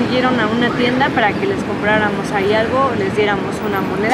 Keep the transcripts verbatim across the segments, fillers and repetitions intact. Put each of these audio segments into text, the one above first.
siguieron a una tienda para que les compráramos ahí algo, les diéramos una moneda.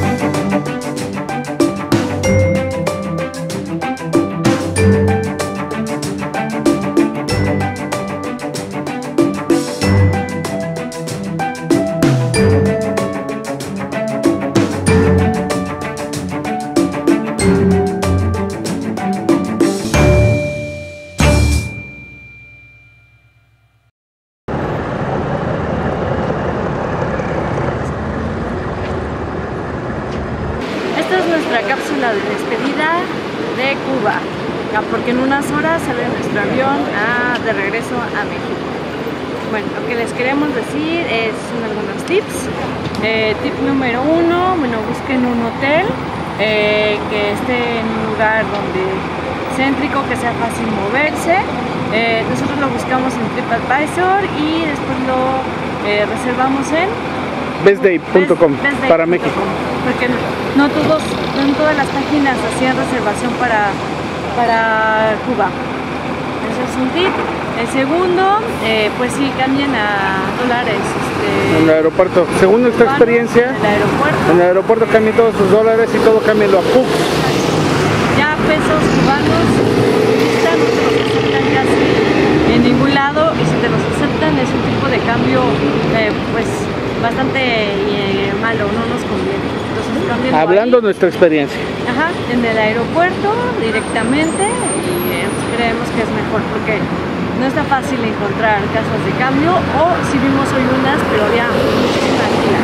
Esta es nuestra cápsula de despedida de Cuba, porque en unas horas sale nuestro avión a, de regreso a México. Bueno, lo que les queremos decir es algunos tips. Eh, tip número uno, bueno, busquen un hotel eh, que esté en un lugar donde céntrico, que sea fácil moverse. Eh, nosotros lo buscamos en TripAdvisor y después lo eh, reservamos en best day punto com para México. Porque no, no, todos, no en todas las páginas hacían reservación para, para Cuba. Ese es un tip. El segundo, eh, pues sí, cambien a dólares. Este, en el aeropuerto. Según nuestra experiencia, en el aeropuerto, en el aeropuerto cambien todos sus dólares y todo cámbienlo a P U C. Ya pesos cubanos no te los aceptan casi en ningún lado, y si te los aceptan es un tipo de cambio eh, pues bastante eh, malo, no nos conviene. Entonces, cámbienlo hablando ahí. de nuestra experiencia. Ajá, en el aeropuerto directamente, y eh, creemos que es mejor porque no está fácil encontrar casas de cambio, o si vimos hoy unas, pero había muchísima fila.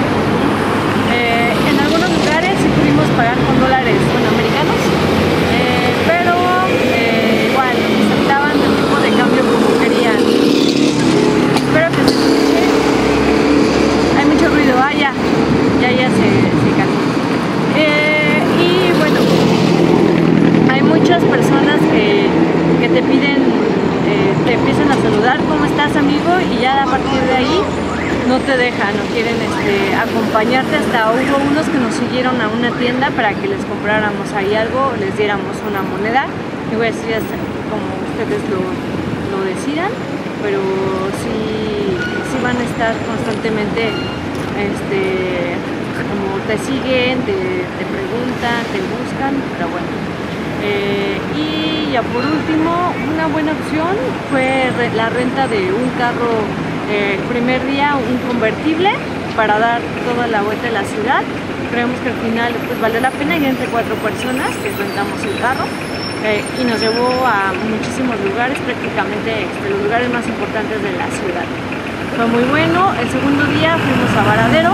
Eh, en algunos lugares sí pudimos pagar con dólares, bueno, americanos, eh, pero eh, igual aceptaban el tipo de cambio como querían. Espero que se escuche. Hay mucho ruido, ah, ya, ya, ya se, se calmó. Eh, y bueno, hay muchas personas que, que te piden, eh, te empiezan a saludar, ¿cómo estás, amigo? Y ya a partir de ahí no te dejan, no quieren este, acompañarte. Hasta hubo unos que nos siguieron a una tienda para que les compráramos ahí algo, les diéramos una moneda. Y voy a decir hasta como ustedes lo, lo decidan, pero sí, sí van a estar constantemente, este, como te siguen, te, te preguntan, te buscan, pero bueno. Eh, y ya por último, una buena opción fue la renta de un carro. El eh, primer día un convertible para dar toda la vuelta de la ciudad. Creemos que al final pues valió la pena, y entre cuatro personas que rentamos el carro eh, y nos llevó a muchísimos lugares, prácticamente este, los lugares más importantes de la ciudad. Fue muy bueno. El segundo día fuimos a Varadero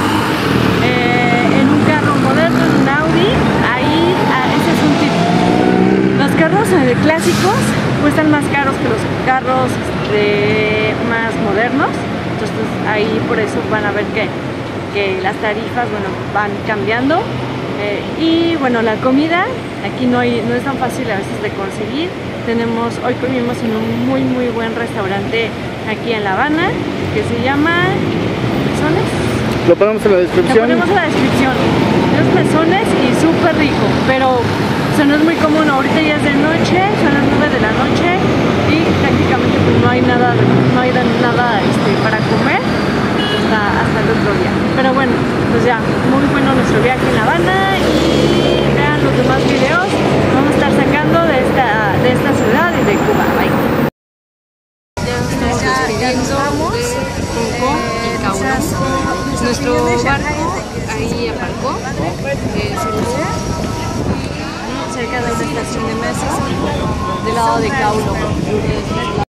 eh, en un carro moderno, en un Audi. Ahí, ah, ese es un tip. Los carros eh, clásicos cuestan más caros que los carros de más modernos, entonces ahí por eso van a ver que, que las tarifas, bueno, van cambiando. Eh, y bueno, la comida aquí no, hay, no es tan fácil a veces de conseguir. Tenemos, hoy comimos en un muy muy buen restaurante aquí en La Habana que se llama Mesones. Lo ponemos en la descripción. Lo ponemos en la descripción. Los mesones y súper rico, pero o sea, no es muy común. Ahorita ya es de noche, son las nueve de la noche y prácticamente pues, no hay nada, no hay nada este, para comer hasta, hasta el otro día. Pero bueno, pues ya, muy bueno nuestro viaje en La Habana, y vean los demás videos que vamos a estar sacando de esta, de esta ciudad y de Cuba. Bye. Ya estamos despidiendo de Coco y Kaulo. Nuestro barco ahí aparcó, eh, cerca de una estación de mesas del lado de Kaulo.